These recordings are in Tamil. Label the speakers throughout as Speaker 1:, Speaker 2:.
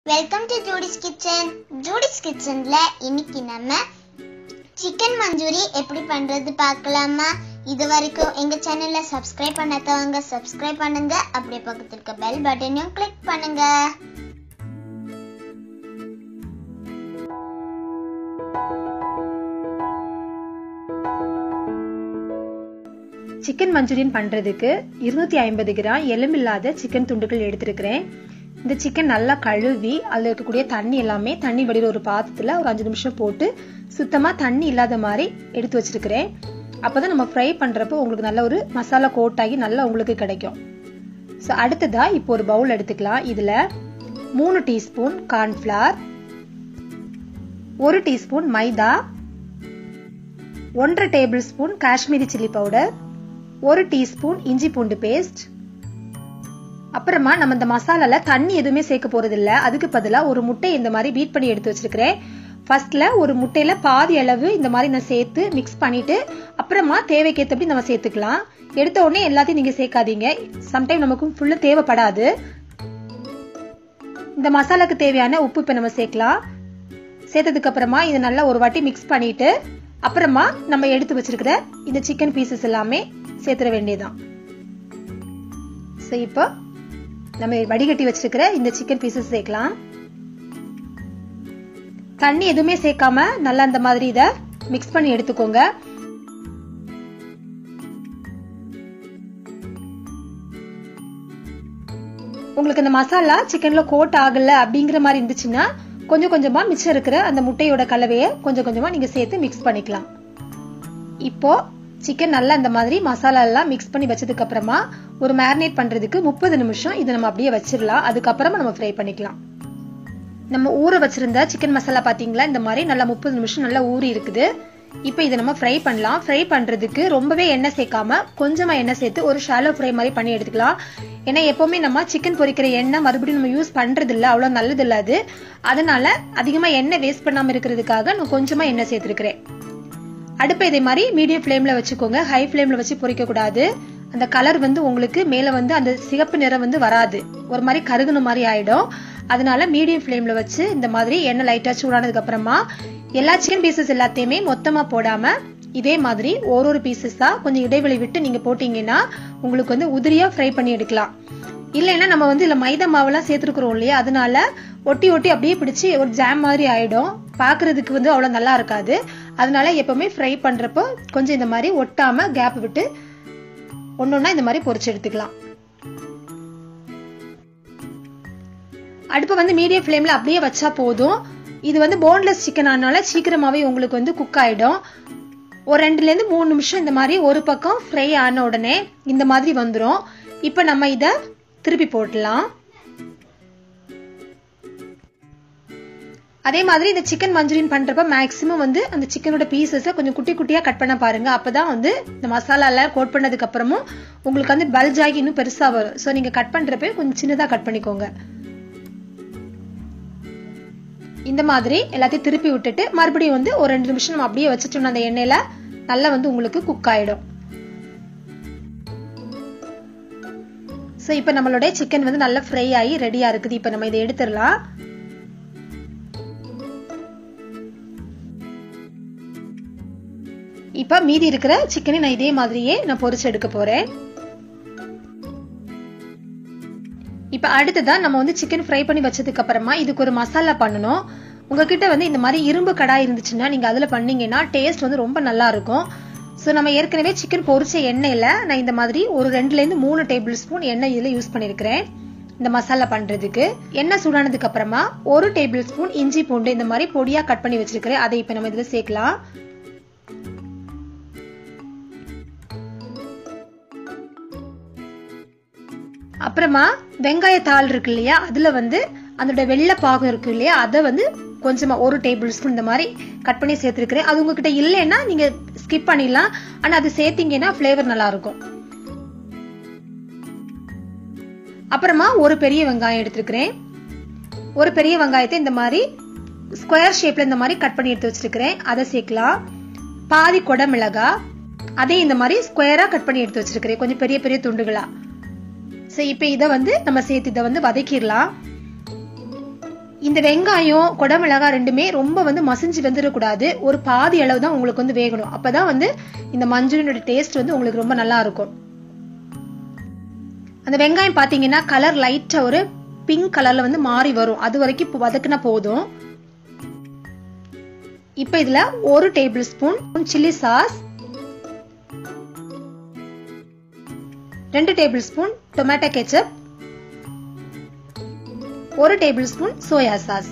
Speaker 1: Welcome to Judy's Kitchen. Judy's Kitchenல இன்னைக்கு நம்ம chicken manchuri எப்படி பண்றது பார்க்கலாமா? இதுவரைக்கும் எங்க சேனலை subscribe பண்ணாதவங்க subscribe பண்ணுங்க. அப்படியே பக்கத்துல இருக்க bell button-ஐயும் click பண்ணுங்க.
Speaker 2: chicken manchurian பண்றதுக்கு 250 கிராம் எலும்பில்லாத chicken துண்டுகள் எடுத்துக்கிறேன். இந்த chicken நல்லா கழுவி அதுல இருக்கக்கூடிய தண்ணி எல்லாமே தண்ணி வடிற ஒரு பாத்திரத்துல ஒரு 5 நிமிஷம் போட்டு சுத்தமா தண்ணி இல்லாத மாதிரி எடுத்து வச்சிருக்கிறேன். அப்பதான் நம்ம ஃப்ரை பண்றப்போ உங்களுக்கு நல்ல ஒரு மசாலா கோட் ஆகி நல்லா உங்களுக்கு கிடைக்கும். சோ அடுத்ததா இப்போ ஒரு பவுல் எடுத்துக்கலாம். இதுல 3 teaspoon corn flour, 1 teaspoon maida, 1/2 tablespoon Kashmiri chilli powder, 1 teaspoon இஞ்சி பூண்டு பேஸ்ட். அப்புறமா நம்ம இந்த மசாலால தண்ணி எதுவுமே சேர்க்க போறது இல்ல. அதுக்கு பதிலா ஒரு முட்டை இந்த மாதிரி பீட் பண்ணி எடுத்து வச்சிருக்கிறேன். ஃபர்ஸ்ட்ல ஒரு முட்டையில பாதி அளவு இந்த மாதிரி நான் சேர்த்து மிக்ஸ் பண்ணிட்டு அப்புறமா தேவைக்கேற்றபடி நம்ம சேர்த்துக்கலாம். எடுத்த உடனே எல்லாத்தையும் நீங்க சேர்க்காதீங்க. சம்டைம் நமக்கு ஃபுல்லா தேவைப்படாது. இந்த மசாலாக்கு தேவையான உப்பு இப்ப நம்ம சேர்க்கலாம். சேர்த்ததுக்கு அப்புறமா இதை நல்லா ஒரு வாட்டி மிக்ஸ் பண்ணிட்டு அப்புறமா நம்ம எடுத்து வச்சிருக்கிற இந்த சிக்கன் பீசஸ் எல்லாமே சேர்த்துற வேண்டியதுதான். இப்போ நம்ம வடிகட்டி வச்சிருக்கிற இந்த சிக்கன் பீசஸ் சேர்க்கலாம். தண்ணி எதுவுமே சேர்க்காம நல்லா இந்த மாதிரி இத மிக்ஸ் பண்ணி எடுத்துக்கோங்க. உங்களுக்கு இந்த மசாலா சிக்கன்ல கோட் ஆகல அப்படிங்கிற மாதிரி இருந்துச்சுன்னா கொஞ்சம் கொஞ்சமா மிச்சம் இருக்கிற அந்த முட்டையோட கலவையை கொஞ்சம் கொஞ்சமா நீங்க சேர்த்து மிக்ஸ் பண்ணிக்கலாம். இப்போ சிக்கன் நல்லா இந்த மாதிரி மசாலா எல்லாம் மிக்ஸ் பண்ணி வச்சதுக்கு அப்புறமா ஒரு மேரினேட் பண்றதுக்கு 30 நிமிஷம் இதை நம்ம அப்படியே வச்சிடலாம். அதுக்கப்புறமா நம்ம ஃப்ரை பண்ணிக்கலாம். நம்ம ஊற வச்சிருந்த சிக்கன் மசாலா பாத்தீங்களா, இந்த மாதிரி நல்லா 30 நிமிஷம் நல்லா ஊறி இருக்குது. இப்போ இதை நம்ம ஃப்ரை பண்ணலாம். ஃப்ரை பண்றதுக்கு ரொம்பவே எண்ணெய் சேர்க்காம கொஞ்சமா எண்ணெய் சேர்த்து ஒரு ஷாலோ ஃப்ரை மாதிரி பண்ணி எடுத்துக்கலாம். ஏன்னா எப்பவுமே நம்ம சிக்கன் பொரிக்கிற எண்ணெய் மறுபடியும் நம்ம யூஸ் பண்றது இல்ல, அவ்வளவு நல்லது இல்ல அது. அதனால அதிகமா எண்ணெய் வேஸ்ட் பண்ணாம இருக்கிறதுக்காக நான் கொஞ்சமா எண்ணெய் சேர்த்திருக்கிறேன். அடுப்பை இதே மாதிரி மீடியம் ஃப்ளேம்ல வச்சுக்கோங்க. ஹை ஃப்ளேம்ல வச்சு பொரிக்க கூடாது. அந்த கலர் உங்களுக்கு மேல அந்த சிகப்பு நிறம் வராது, ஒரு மாதிரி கருகுன மாதிரி ஆயிடும். அதனால மீடியம் ஃப்ளேம்ல வச்சு இந்த மாதிரி எண்ணெய் லைட்டா சூடானதுக்கு அப்புறமா எல்லா சிக்கன் பீசஸ் எல்லாத்தையுமே மொத்தமா போடாம இதே மாதிரி ஒரு பீசஸா கொஞ்சம் இடைவெளி விட்டு நீங்க போட்டீங்கன்னா உங்களுக்கு உதிரியா ஃப்ரை பண்ணி எடுக்கலாம். இல்லைன்னா நம்ம இல்ல மைதா மாவெல்லாம் சேர்த்துருக்கிறோம் இல்லையா, அதனால ஒட்டி ஒட்டி அப்படியே பிடிச்சி ஒரு ஜாம் மாதிரி ஆயிடும். பாக்குறதுக்கு அவ்வளவு நல்லா இருக்காது. அதனால எப்பவுமே ஃப்ரை பண்றப்போ கொஞ்சம் இந்த மாதிரி ஒட்டாம கேப் விட்டு ஒன்னொன்னா இந்த மாதிரி பொரிச்சு எடுத்துக்கலாம். அடுப்பு மீடியம் ஃப்ளேம்ல அப்படியே வச்சா போதும். இது போன்லெஸ் சிக்கன் ஆனால சீக்கிரமாவே உங்களுக்கு குக் ஆயிடும். ஒரு 2 ல இருந்து 3 நிமிஷம் இந்த மாதிரி ஒரு பக்கம் ஃப்ரை ஆன உடனே இந்த மாதிரி வந்துரும். இப்ப நம்ம இத திருப்பி போடலாம். அதே மாதிரி இந்த சிக்கன் மஞ்சூரியன் பண்றப்ப மேக்ஸிமம் அந்த சிக்கனோட பீசஸ கொஞ்சம் குட்டி குட்டியா கட் பண்ண பாருங்க. அப்பதான் இந்த மசாலா எல்லாம் கோட் பண்ணதுக்கு அப்புறமும் உங்களுக்கு பல்ஜ் ஆகி இன்னும் பெருசா வரும். சோ நீங்க கட் பண்றப்ப கொஞ்சம் சின்னதா கட் பண்ணிக்கோங்க. இந்த மாதிரி எல்லாத்தையும் திருப்பி விட்டுட்டு மறுபடியும் ஒரு 2 நிமிஷம் நம்ம அப்படியே வச்சுட்டோம்னா அந்த எண்ணெயில நல்லா உங்களுக்கு குக் ஆயிடும். சோ இப்ப நம்மளோட சிக்கன் நல்லா ஃப்ரை ஆகி ரெடியா இருக்குது. இப்ப நம்ம இதை எடுத்துடலாம். இப்ப மீதி இருக்கிற சிக்கனை நான் இதே மாதிரியே நான் பொரிச்சு எடுக்க போறேன். இப்ப அடுத்ததா நம்ம சிக்கன் ஃப்ரை பண்ணி வச்சதுக்கு அப்புறமா இதுக்கு ஒரு மசாலா பண்ணணும். உங்ககிட்ட இந்த மாதிரி இரும்பு கடாய் இருந்துச்சுன்னா நீங்க அதுல பண்ணீங்கன்னா டேஸ்ட் ரொம்ப நல்லா இருக்கும். சோ நம்ம ஏற்கனவே சிக்கன் பொரிச்ச எண்ணெயில நான் இந்த மாதிரி ஒரு 2 ல இருந்து 3 டேபிள் ஸ்பூன் எண்ணெய் இதுல யூஸ் பண்ணிருக்கிறேன். இந்த மசாலா பண்றதுக்கு எண்ணெய் சூடானதுக்கு அப்புறமா 1 டேபிள் ஸ்பூன் இஞ்சி பூண்டு இந்த மாதிரி பொடியா கட் பண்ணி வச்சிருக்கிறேன். அதை இப்ப நம்ம இதுல சேர்க்கலாம். அப்புறமா வெங்காய தாள் இருக்கு இல்லையா, அதுல அதோட வெள்ளை பாகம் இருக்கு இல்லையா, அதை கொஞ்சமா 1 டேபிள் ஸ்பூன் இந்த மாதிரி கட் பண்ணி சேர்த்திருக்கிறேன். அது உங்ககிட்ட இல்லைன்னா நீங்க ஸ்கிப் பண்ணிடலாம். ஆனா அது சேர்த்தீங்கன்னா ஃபிளேவர் நல்லா இருக்கும். அப்புறமா ஒரு பெரிய வெங்காயம் எடுத்திருக்கிறேன். ஒரு பெரிய வெங்காயத்தை இந்த மாதிரி ஸ்கொயர் ஷேப்ல இந்த மாதிரி கட் பண்ணி எடுத்து வச்சிருக்கிறேன். அதை சேர்க்கலாம். பாதி கொடை மிளகாய் அதே இந்த மாதிரி ஸ்கொயரா கட் பண்ணி எடுத்து வச்சிருக்கிறேன், கொஞ்சம் பெரிய பெரிய துண்டுகளா. சோ இப்போ இத நம்ம சேர்த்து இத வதக்கிடலாம். இந்த வெங்காயம் குடமிளகாய் ரெண்டுமே ரொம்ப வந்து மசிஞ்சு வெந்துடக்கூடாது. ஒரு பாதி அளவு தான் உங்களுக்கு வந்து வேகணும். அப்பதான் வந்து இந்த மஞ்சூரியனோட டேஸ்ட் வந்து உங்களுக்கு ரொம்ப நல்லா இருக்கும். அந்த வெங்காயம் பாத்தீங்கன்னா கலர் லைட்டா ஒரு பிங்க் கலர்ல வந்து மாறி வரும். அது வரைக்கும் வதக்குனா போதும். இப்ப இதுல 1 table spoon chilli sauce, 2 table spoon tomato ketchup, 1 table spoon soya sauce.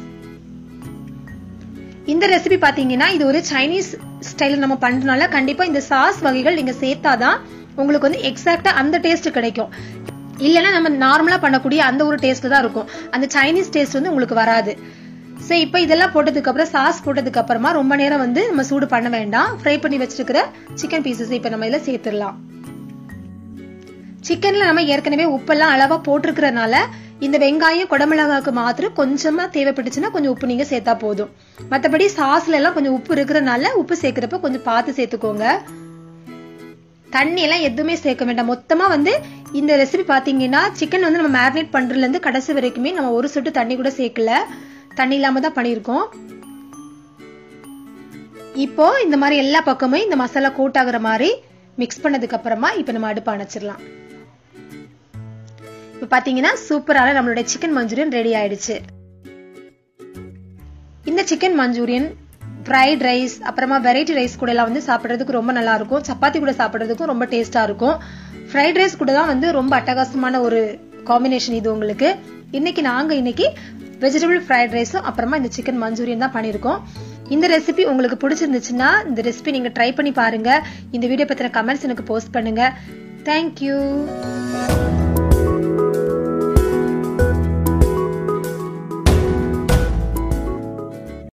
Speaker 2: இந்த ரெசிபி பாத்தீங்கன்னா இது ஒரு சைனீஸ் ஸ்டைல் நம்ம பண்றதுனால கண்டிப்பா இந்த சாஸ் வகைகள் நீங்க சேர்த்தாதான் உங்களுக்கு வந்து எக்ஸாக்டா அந்த டேஸ்ட் கிடைக்கும். இல்லைன்னா நம்ம நார்மலா பண்ணக்கூடிய அந்த ஒரு டேஸ்ட் தான் இருக்கும். அந்த சைனீஸ் டேஸ்ட் வந்து உங்களுக்கு வராது. சோ இப்ப இதெல்லாம் போட்டதுக்கு அப்புறம் சாஸ் போட்டதுக்கு அப்புறமா ரொம்ப நேரம் வந்து நம்ம சூடு பண்ண வேண்டாம். ஃப்ரை பண்ணி வச்சிருக்கிற சிக்கன் பீசஸ் இப்ப நம்ம இதுல சேர்த்துடலாம். சிக்கன்ல நம்ம ஏற்கனவே உப்பெல்லாம் அளவா போட்டிருக்கிறதுனால இந்த வெங்காயம் குடமிளகாய்க்கு மாத்திரம் கொஞ்சமா தேவைப்பட்டுச்சுன்னா கொஞ்சம் உப்பு நீங்க சேர்த்தா போதும். மத்தபடி சாஸ்ல எல்லாம் கொஞ்சம் உப்பு இருக்கிறதுனால உப்பு சேர்க்கிறப்ப கொஞ்சம் பார்த்து சேர்த்துக்கோங்க. தண்ணி எல்லாம் எதுவுமே சேர்க்க வேண்டாம். மொத்தமா வந்து இந்த ரெசிபி பாத்தீங்கன்னா சிக்கன் வந்து நம்ம மேரினேட் பண்றதுல இருந்து கடைசி வரைக்குமே நம்ம ஒரு சொட்டு தண்ணி கூட சேர்க்கல. தண்ணி இல்லாம தான் பண்ணிருக்கோம். இப்போ இந்த மாதிரி எல்லா பக்கமும் இந்த மசாலா கோட் ஆகுற மாதிரி மிக்ஸ் பண்ணதுக்கு அப்புறமா இப்ப நம்ம அடுப்பு அணைச்சிடலாம். இப்ப பாத்தீங்கன்னா சூப்பரான நம்மளுடைய சிக்கன் மஞ்சூரியன் ரெடி ஆயிடுச்சு. இந்த சிக்கன் மஞ்சூரியன் ஃப்ரைட் ரைஸ் அப்புறமா வெரைட்டி ரைஸ் கூட எல்லாம் வந்து சாப்பிடுறதுக்கு ரொம்ப நல்லா இருக்கும். சப்பாத்தி கூட சாப்பிடுறதுக்கும் ரொம்ப டேஸ்டா இருக்கும். ஃப்ரைட் ரைஸ் கூட தான் வந்து ரொம்ப அட்டகாசமான ஒரு காம்பினேஷன் இது உங்களுக்கு. இன்னைக்கு வெஜிடபிள் ஃப்ரைட் ரைஸும் அப்புறமா இந்த சிக்கன் மஞ்சூரியன் தான் பண்ணிருக்கோம். இந்த ரெசிபி உங்களுக்கு பிடிச்சிருந்துச்சுன்னா இந்த ரெசிபி நீங்க ட்ரை பண்ணி பாருங்க. இந்த வீடியோ பத்தின கமெண்ட்ஸ் எனக்கு போஸ்ட் பண்ணுங்க. தேங்க்யூ.